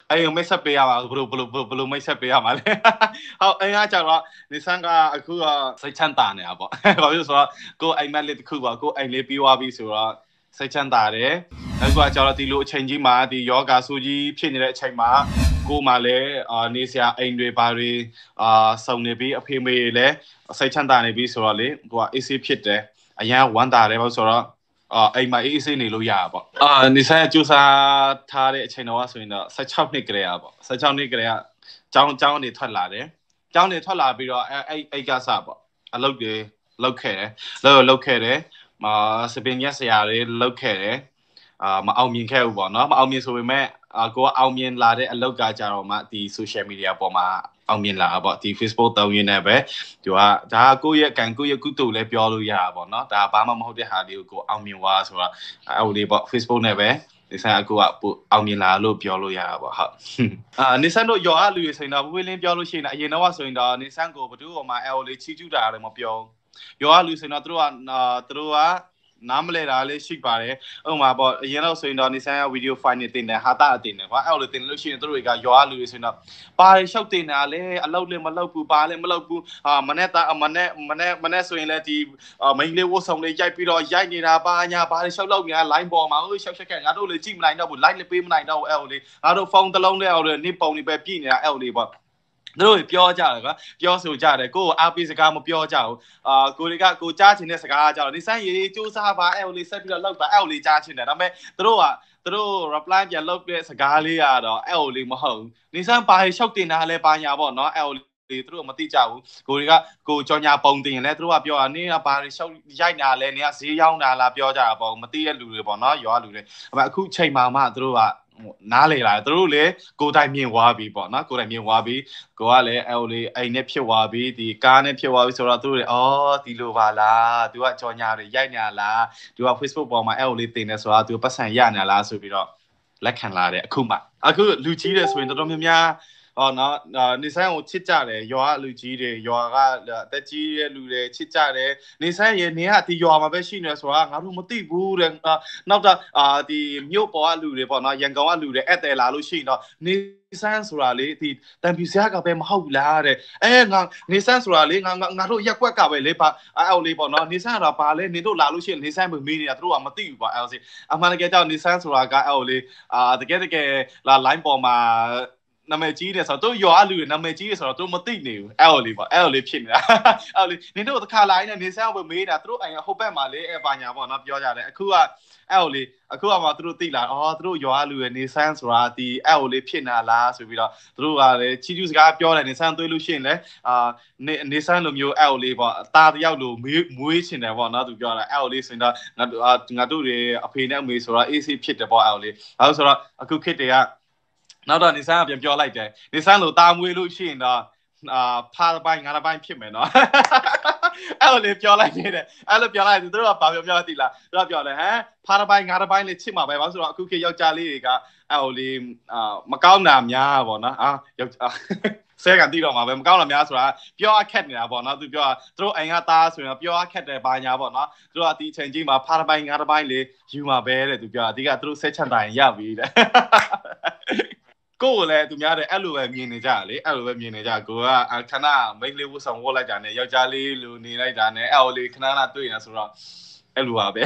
အဲ့မိတ်ဆက်ပေးရမှာဘလို့မိတ်ဆက်ပေးရမှာလဲဟုတ်အဲ့ကကြတော့နေဆန်ကအခုကစိတ်ချမ်းသာနေတာပေါ့ဘာဖြစ်လို့ဆိုတော့ကိုအိမ်မက်လေးတစ်ခုပေါ့ကိုအိမ်လေးပြီးသွားပြီဆိုတော့စိတ်ချမ်းသာတယ်အခုကကြတော့ဒီလိုအချိန်ကြီးမှာဒီယောဂါဆူကြီးဖြစ်နေတဲ့အချိန်မှာကိုမှလည်းနေစရာအိမ်တွေဘာတွေစုံနေပြီးအဖေမေလည်းစိတ်ချမ်းသာနေပြီဆိုတော့လေကိုက AC ဖြစ်တယ်အရန်ဝမ်းသာတယ်ပေါ့ဆိုတော့အိမ်မှာအေးဆေးနေလို့ရတာပေါ့နေဆိုင်ကျူစာထားတဲ့အချိန်တော့ဆိုရင်တော့16နှစ်ကလေးอ่ะပေါ့16နှစ်ကလေးอ่ะကျောင်းနေထွက်လာတယ်ကျောင်းနေထွက်လာပြီးတော့အဲ့ကစားပေါ့အလုပ်တွေလုပ်ခဲ့တယ်လုပ်ခဲ့တယ်စပင်ရက်ဆရာတွေလုပ်ခဲ့တယ်မအောင်မြင်ခဲ့ဘူးပေါ့နော်မအောင်မြင်ဆိုပေမဲ့ကိုကအောင်မြင်လာတဲ့အလုပ်ကကြတော့မှဒီ social media ပေါ်မှာအောင်မြင်လာပေါ့ဒီ Facebook တောင်းရင်းနဲ့ပဲသူကဒါကိုယ့်ရဲ့ကံကိုယ့်ရဲ့ကုသိုလ်လည်းပြောလို့ရတာပေါ့နော်ဒါဘာမှမဟုတ်တဲ့ဟာလေးကိုအောင်မြင်သွားဆိုတော့အဲ့လိုလေးပေါ့ Facebook နဲ့ပဲနေဆန်အခုကအောင်မြင်လာလို့ပြောလို့ရတာပေါ့ဟုတ်နေဆန်တို့ရော်အလူရဆိုရင်တော့ဝေးလင်းပြောလို့ရှိရင်အရင်တော့ဆိုရင်တော့နေဆန်ကိုဘသူ့ပေါ်မှာ L လေးချီကျူးတာလည်းမပြောရော်အလူဆိုရင်တော့သူတို့ကနားမလဲတာလေးရှိပါတယ်ဥပမာပေါ့အရင်တော့ဆိုရင်တော့နေဆန်ကဗီဒီယိုဖိုင်နေတင်တယ်ဟာတာအတင်တယ်ကွာအဲ့လိုတင်လို့ရှိရင်တို့တွေကရွာလူတွေဆိုရင်တော့ပါရီရှောက်တင်တာလေအလောက်လည်းမလောက်ဘူးပါလည်းမလောက်ဘူးမနေ့ဆိုရင်လည်းဒီမိန်းလေးဝတ်ဆောင်လေးရိုက်ပြီးတော့ရိုက်နေတာပါညာပါရီရှောက်လောက်နေတာ line ပေါ်မှာရှောက်ခဲ့ငါတို့လည်းကြည့်မနိုင်တော့ဘူး like လည်းပေးမနိုင်တော့ဘူးအဲ့လိုလေငါတို့ဖုန်းတစ်လုံးနဲ့အဲ့လိုနေပုံနေပဲပြည့်နေတာအဲ့လိုလေပေါ့တို့ပြောကြတယ်ကွာပြောဆိုကြတယ်ကိုအားပေးစကားမပြောကြဘူးကိုတွေကကိုကြားချင်တဲ့စကားကြတော့ဒီဆိုင်ရေးစူးစမ်းပါအဲ့လိုလေးဆက်ပြီးတော့လောက်ပါအဲ့လိုလေးကြားချင်တယ်ဒါပေမဲ့တို့ reply ပြန်လုပ်တဲ့စကားလေးကတော့အဲ့လိုလေးမဟုတ်ဘူးနေဆန်းပါရှောက်တင်တာလဲပါညာပေါ့နော်အဲ့လိုသူတို့မသိကြဘူးကိုတွေကကိုကြော်ညာပုံတင်လဲသူတို့ကပြောတာနင်းကဘာတွေရှောက်ရိုက်တာလဲနင်းကဈေးရောက်တာလားပြောကြတာပေါ့မသိတဲ့လူတွေပေါ့နော်ရွာလူတွေအခုချိန်မှာမှသူတို့ကနားလေလာသူတို့လည်းကိုတိုင်မြင်သွားပြီပေါ့နော်ကိုတိုင်မြင်သွားပြီကိုကလည်းအဲ့လိုအိမ်နဲ့ဖြစ်သွားပြီဒီကားနဲ့ဖြစ်သွားပြီဆိုတော့သူတို့ဒီလိုပါလားသူကကြော်ညာတွေရိုက်ညာလားသူက Facebook ပေါ်မှာအဲ့လိုတင်နေဆိုတာသူပတ်စံရညာလားဆိုပြီးတော့လက်ခံလာတယ်အခုလူကြီးတယ်ဆိုရင်တော်တော်များများနော်နေဆိုင်ကိုချစ်ကြတယ်ရွာကလူကြီးတွေရွာကတက်ကြီးတဲ့လူတွေချစ်ကြတယ်နေဆိုင်ရဲ့နေကဒီရွာမှာပဲရှိနေဆိုတာငါတို့မသိဘူးတဲ့နောက်တော့ဒီမြို့ပေါ်ကလူတွေပေါ့နော်ရန်ကုန်ကလူတွေအဲ့တယ်လာလို့ရှိရင်တော့နေဆိုင်ဆိုတာလေဒီတန်ပြူစရာကပဲမဟုတ်လားတဲ့ငါနေဆိုင်ဆိုတာလေငါတို့ရက်ကွက်ကပဲလေပါအဲ့လေးပေါ့နော်နေဆိုင်ကတော့ဘာလဲနေတို့လာလို့ရှိရင်နေဆိုင်မမေးနေတာတို့ကမသိဘူးပေါ့အဲ့စီအမှန်တကယ်ကြောင့်နေဆိုင်ဆိုတာကအဲ့လေးတကယ်လာ line ပေါ်မှာနာမည်ကြီးတယ်ဆိုတော့တို့ရွာလူတွေနာမည်ကြီးတယ်ဆိုတော့တို့မသိနေဘူးအဲ့လိုလေးပေါ့အဲ့လိုလေးဖြစ်နေတာအဲ့လိုလေးနင်တို့တစ်ခါလာရင်နေဆန်းကိုမေးတာတို့အိမ်ဟိုဘက်မှာလေဘာညာပေါ့နော်ပြောကြတယ်အခုကအဲ့လိုလေးအခုကမှတို့သိလာတို့ရွာလူတွေနေဆန်းဆိုတာဒီအဲ့လိုလေးဖြစ်နေလားဆိုပြီးတော့တို့ကလည်းချီကျူးစကားပြောတယ်နေဆန်းသွေးလို့ရှိရင်လည်းနေဆန်းလိုမျိုးအဲ့လိုလေးပေါ့အသားတယောက်လိုမွေးချင်တယ်ပေါ့နော်သူပြောတာအဲ့လိုလေးဆိုရင်တော့ငါတို့တွေအဖေနဲ့အမေဆိုတော့ AC ဖြစ်တယ်ပေါ့အဲ့လိုလေးအဲ့ဆိုတော့အခုခေတ်တွေကနောက်တော့နေဆန်းကပြန်ပြောလိုက်တယ်နေဆန်းလိုတာမွေးလို့ရှိရင်တော့ဖားပိုင်းငါးပိုင်းဖြစ်မယ်နော်အဲ့လိုလေးပြောလိုက်နေတယ်အဲ့လိုပြောလိုက်သူတို့ကဘာပြောသိလားသူကပြောတယ်ဖားပိုင်းငါးပိုင်းလေးချစ်မှာပဲဘာလို့ဆိုတော့အခုခေတ်ယောက်ျားလေးတွေကအဲ့လိုလေးမကောင်းတာများပေါ့နော်ယောက်ဆဲကန်တီးတော့မှာပဲမကောင်းတာများဆိုတာပြောအခက်နေတာပေါ့နော်သူပြောသူတို့အိမ်ကသားဆိုရင်ပြောအခက်တယ်ဘာညာပေါ့နော်သူတို့ကဒီအချိန်ကြီးမှာဖားပိုင်းငါးပိုင်းလေးယူမှာပဲတဲ့သူပြောအဓိကသူတို့ဆက်ချန်တိုင်းရပြီတဲ့ကိုယ်လည်းသူများတဲ့အဲ့လိုပဲမြင်နေကြလေအဲ့လိုပဲမြင်နေကြကိုကခဏမိန်းလေးဝတ်ဆောင်ဝတ်လိုက်တာနဲ့ယောက်ျားလေးလူနေလိုက်တာနဲ့အဲ့လိုလေးခဏတွေ့နေဆိုတော့အဲ့လိုပါပဲ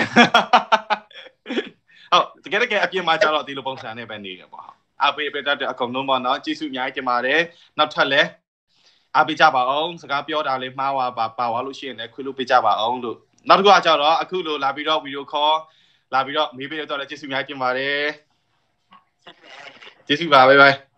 ဟုတ်တကယ်အပြင်မှာကျတော့ဒီလိုပုံစံနဲ့ပဲနေရပေါ့အပေးတဲ့အကောင်လုံးပေါ့နော်ကျေးဇူးအများကြီးတင်ပါတယ်နောက်ထပ်လည်းအပေးကြပါအောင်စကားပြောတာလေးမှားပါသွားလို့ရှိရင်လည်းခွေးလို့ပေးကြပါအောင်လို့နောက်တစ်ခုကကျတော့အခုလိုလာပြီးတော့ဗီဒီယိုခေါ်လာပြီးတော့မေးပေးတော့လည်းကျေးဇူးအများကြီးတင်ပါတယ်ကျေးဇူးပါဘိုင်